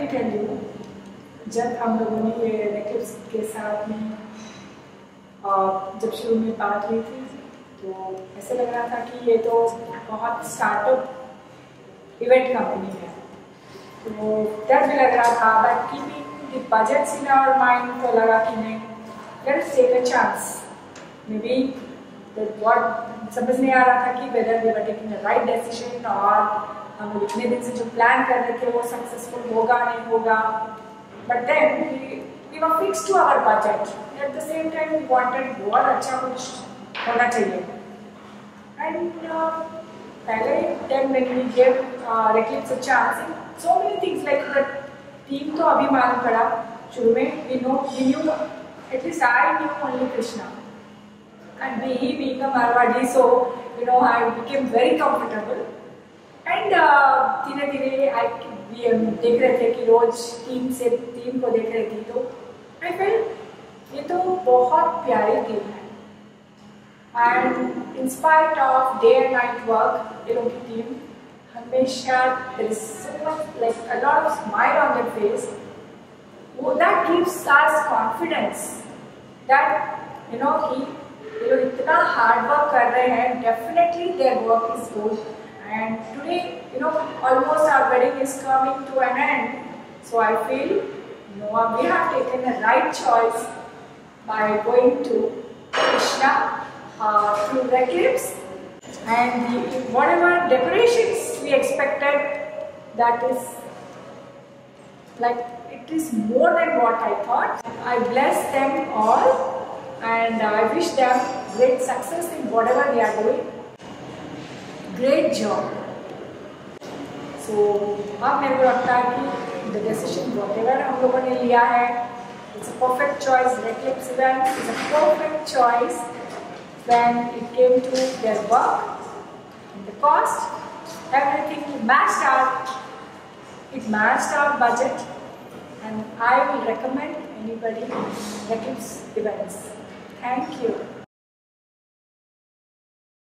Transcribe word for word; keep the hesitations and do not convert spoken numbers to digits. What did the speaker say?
me tell you, जब हम लोगों ने ये रेक्लिप्स के साथ में जब शुरू में बात हुई थी तो ऐसे लग रहा था कि ये तो बहुत स्टार्टअप इवेंट कंपनी है, तो डर भी लग रहा था, but keeping the budgets in our mind तो लगा कि नहीं, let's take a chance. Maybe what समझ नहीं आ रहा था कि whether we were taking the right decision, और हम लोग इतने दिन से जो प्लान कर रहे थे वो सक्सेसफुल होगा नहीं होगा, but then we were fix to our budget. At the same time we wanted बहुत अच्छा कुछ होना चाहिए। एंड पहले then when we give Reclipse a chance, so many things like the team तो अभी मालूम पड़ा। शुरू में we know we knew, at least I knew only Krishna, and me being a Marwadi, so you know I became very comfortable. And धीरे धीरे I we देख रहे थे कि रोज टीम से टीम को देख रही थी, तो I felt ये तो बहुत प्यारी टीम है। And in spite of day and night work, ये लोग की टीम हमेशा there is so much like a lot of smile on their face. That gives us confidence that you know कि ये लोग इतना हार्ड वर्क कर रहे हैं, definitely there work is good. And today you know almost our wedding is coming to an end, so I feel no we have taken the right choice by going to Krishna through Reclipse, and whatever decorations we expected, that is like it is more than what I thought. I bless them all and I wish them great success in whatever they are doing. Great job. So अब मेरे को लगता है कि the decision whatever हम लोगों ने लिया है, it's a perfect choice. Reclips event is a perfect choice when it came to their work, the cost, everything matched our it matched our budget, and I will recommend anybody Reclips events. Thank you.